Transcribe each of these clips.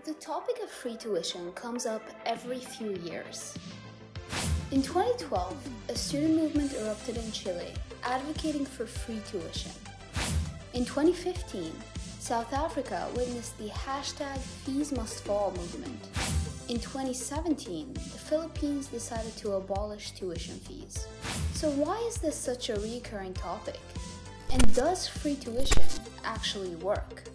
The topic of free tuition comes up every few years. In 2012, a student movement erupted in Chile advocating for free tuition. In 2015, South Africa witnessed the #FeesMustFall movement. In 2017, the Philippines decided to abolish tuition fees. So why is this such a recurring topic? And does free tuition actually work?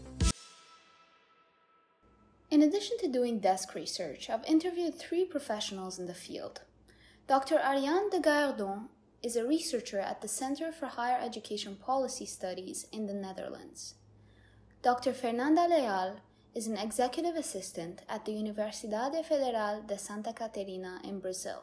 In addition to doing desk research, I've interviewed 3 professionals in the field. Dr. Ariane de Gaillardon is a researcher at the Center for Higher Education Policy Studies in the Netherlands. Dr. Fernanda Leal is an executive assistant at the Universidade Federal de Santa Catarina in Brazil.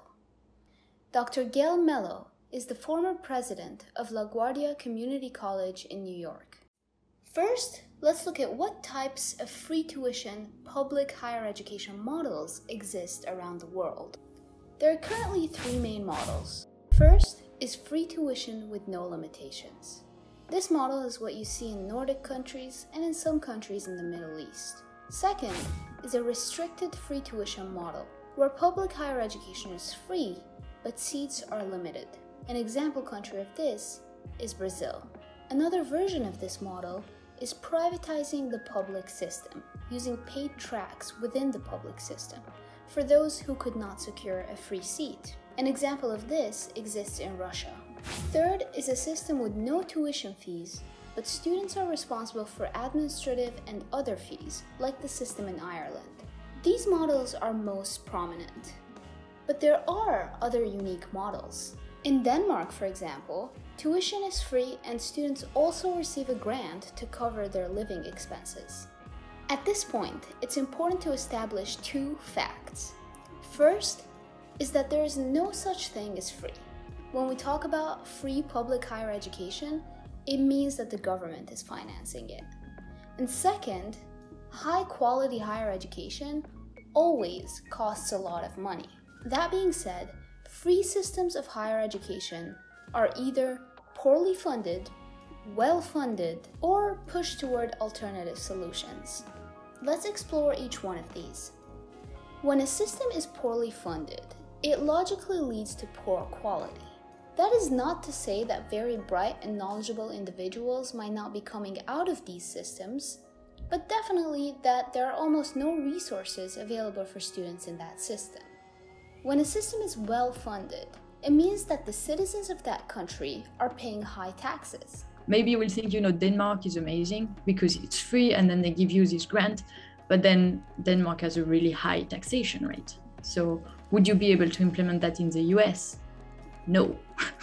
Dr. Gail Mello is the former president of LaGuardia Community College in New York. First, let's look at what types of free tuition public higher education models exist around the world. There are currently 3 main models. First is free tuition with no limitations. This model is what you see in Nordic countries and in some countries in the Middle East. Second is a restricted free tuition model, where public higher education is free, but seats are limited. An example country of this is Brazil. Another version of this model is privatizing the public system, using paid tracks within the public system for those who could not secure a free seat. An example of this exists in Russia. Third is a system with no tuition fees, but students are responsible for administrative and other fees, like the system in Ireland. These models are most prominent. But there are other unique models. In Denmark, for example, tuition is free and students also receive a grant to cover their living expenses. At this point, it's important to establish 2 facts. First is that there is no such thing as free. When we talk about free public higher education, it means that the government is financing it. And second, high-quality higher education always costs a lot of money. That being said, free systems of higher education are either poorly funded, well-funded, or push toward alternative solutions. Let's explore each one of these. When a system is poorly funded, it logically leads to poor quality. That is not to say that very bright and knowledgeable individuals might not be coming out of these systems, but definitely that there are almost no resources available for students in that system. When a system is well funded, it means that the citizens of that country are paying high taxes. Maybe we'll think, Denmark is amazing because it's free and then they give you this grant, but then Denmark has a really high taxation rate. So would you be able to implement that in the US? No.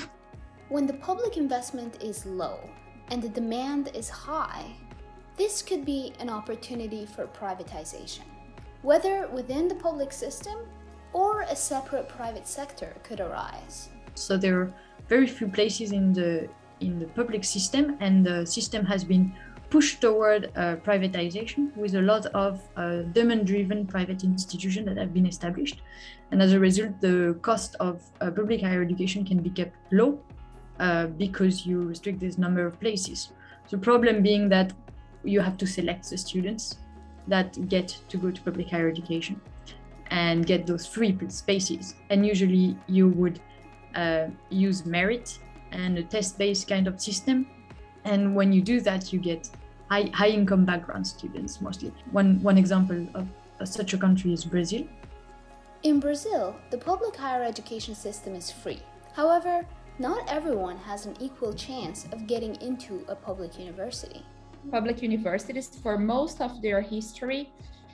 When the public investment is low and the demand is high, this could be an opportunity for privatization. Whether within the public system or a separate private sector could arise. So there are very few places in the public system, and the system has been pushed toward privatization with a lot of demand-driven private institutions that have been established. And as a result, the cost of public higher education can be kept low because you restrict this number of places. The problem being that you have to select the students that get to go to public higher education and get those free spaces. And usually you would use merit and a test-based kind of system. And when you do that, you get high-income background students mostly. One example of such a country is Brazil. In Brazil, the public higher education system is free. However, not everyone has an equal chance of getting into a public university. Public universities, for most of their history,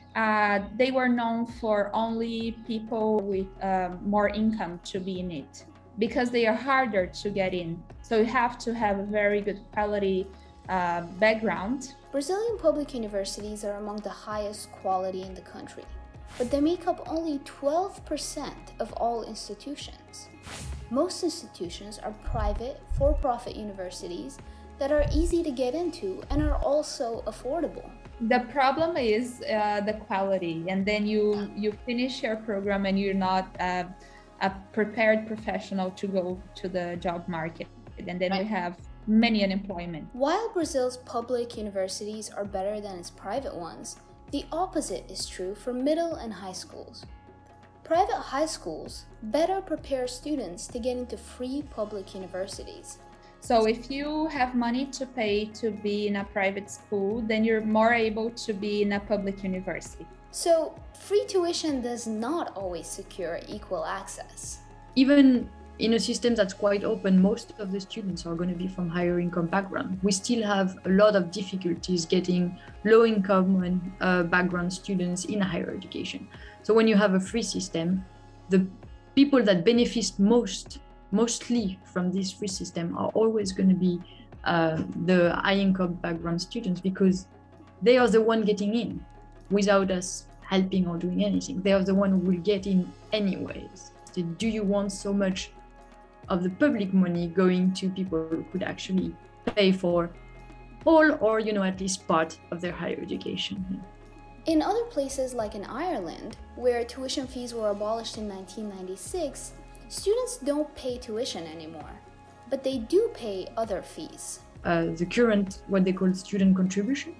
they were known for only people with more income to be in it, because they are harder to get in. So you have to have a very good quality background. Brazilian public universities are among the highest quality in the country, but they make up only 12% of all institutions. Most institutions are private, for-profit universities that are easy to get into and are also affordable. The problem is the quality, and then you finish your program and you're not a prepared professional to go to the job market, and then we have many unemployment. While Brazil's public universities are better than its private ones, The opposite is true for middle and high schools. Private high schools better prepare students to get into free public universities. So if you have money to pay to be in a private school, then you're more able to be in a public university. So free tuition does not always secure equal access. Even in a system that's quite open, most of the students are going to be from higher income background. We still have a lot of difficulties getting low income and background students in higher education. So when you have a free system, the people that benefit mostly from this free system are always going to be the high income background students, because they are the one getting in without us helping or doing anything. They are the one who will get in anyways. So do you want so much of the public money going to people who could actually pay for all or, at least part of their higher education? In other places like in Ireland, where tuition fees were abolished in 1996, students don't pay tuition anymore, but they do pay other fees. The current, what they call student contribution,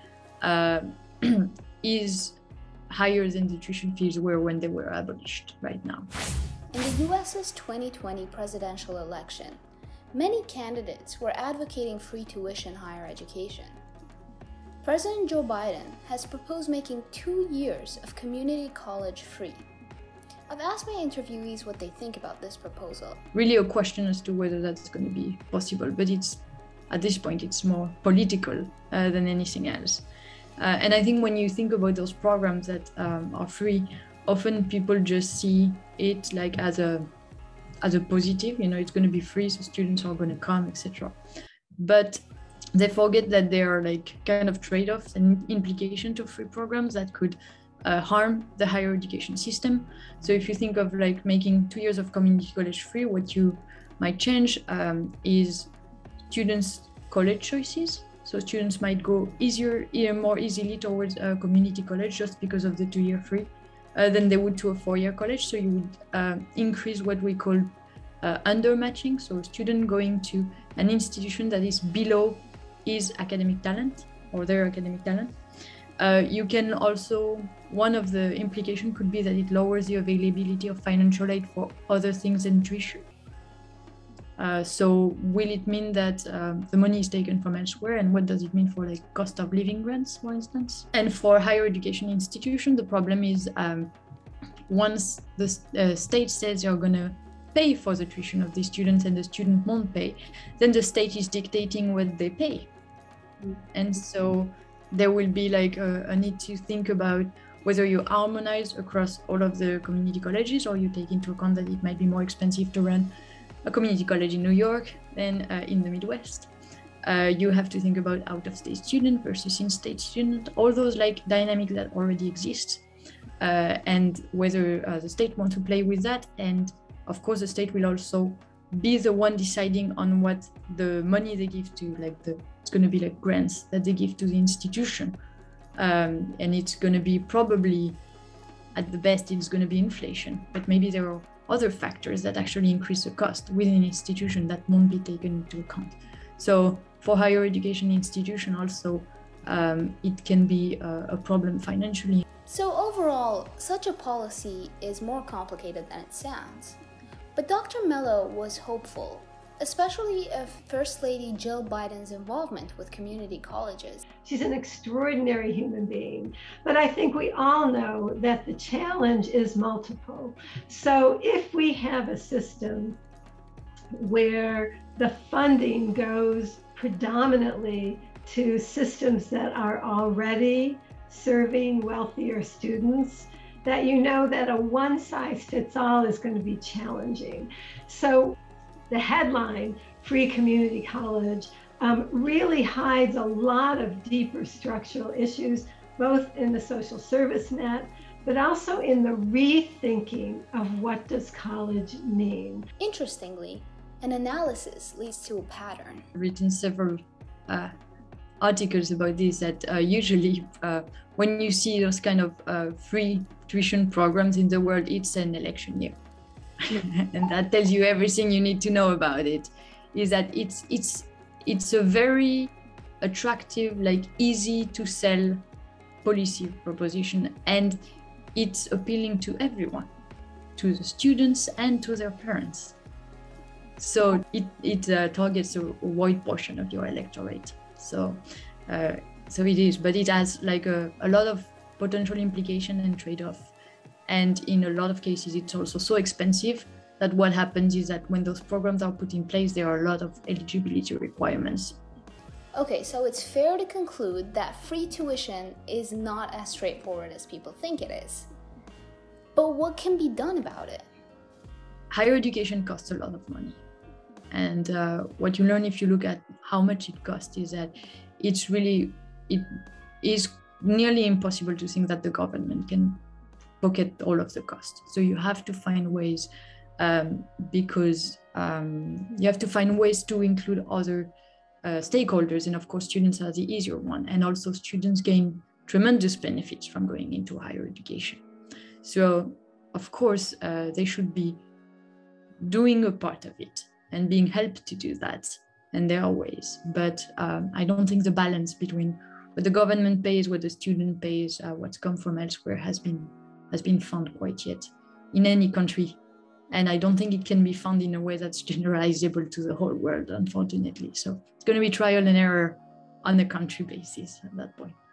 is higher than the tuition fees were when they were abolished right now. In the US's 2020 presidential election, many candidates were advocating free tuition higher education. President Joe Biden has proposed making 2 years of community college free. I've asked my interviewees what they think about this proposal. Really a question as to whether that's going to be possible, but at this point it's more political than anything else. And I think when you think about those programs that are free, often people just see it like as a positive, it's going to be free, so students are going to come, etc. But they forget that there are like kind of trade-offs and implications to free programs that could harm the higher education system. So if you think of like making 2 years of community college free, what you might change is students' college choices. So students might go more easily towards community college just because of the 2-year free than they would to a 4-year college. So you would increase what we call undermatching. So a student going to an institution that is below his academic talent or their academic talent. You can also, one of the implications could be that it lowers the availability of financial aid for other things than tuition. So will it mean that the money is taken from elsewhere, and what does it mean for like cost of living grants, for instance? And for higher education institutions, the problem is once the state says you're going to pay for the tuition of the students and the student won't pay, then the state is dictating what they pay. And so there will be like a need to think about whether you harmonize across all of the community colleges, or you take into account that it might be more expensive to run a community college in New York than in the Midwest. You have to think about out-of-state student versus in-state student, all those like dynamics that already exist, and whether the state wants to play with that. And of course, the state will also be the one deciding on what the money they give to, like it's going to be like grants that they give to the institution. And it's going to be probably, at the best, it's going to be inflation, but maybe there are other factors that actually increase the cost within an institution that won't be taken into account. So for higher education institution also, it can be a problem financially. So overall, such a policy is more complicated than it sounds. But Dr. Mello was hopeful, especially of First Lady Jill Biden's involvement with community colleges. She's an extraordinary human being, but I think we all know that the challenge is multiple. So if we have a system where the funding goes predominantly to systems that are already serving wealthier students, that that a one-size-fits-all is going to be challenging. So the headline, Free Community College, really hides a lot of deeper structural issues, both in the social service net, but also in the rethinking of what does college mean. Interestingly, an analysis leads to a pattern. I've written several articles about this, that usually when you see those kind of free tuition programs in the world, it's an election year. And that tells you everything you need to know about it, is that it's a very attractive, like easy to sell policy proposition, and it's appealing to everyone, to the students and to their parents. So it targets a wide portion of your electorate. So it is, but it has like a lot of potential implication and trade-off. And in a lot of cases, it's also so expensive that what happens is that when those programs are put in place, there are a lot of eligibility requirements. Okay, so it's fair to conclude that free tuition is not as straightforward as people think it is. But what can be done about it? Higher education costs a lot of money. And what you learn if you look at how much it costs is that it is nearly impossible to think that the government can pocket all of the costs. So you have to find ways because you have to find ways to include other stakeholders, and of course students are the easier one, and also students gain tremendous benefits from going into higher education. So of course they should be doing a part of it and being helped to do that, and there are ways, but I don't think the balance between what the government pays, what the student pays, what's come from elsewhere has been found quite yet in any country. And I don't think it can be found in a way that's generalizable to the whole world, unfortunately. So it's going to be trial and error on a country basis at that point.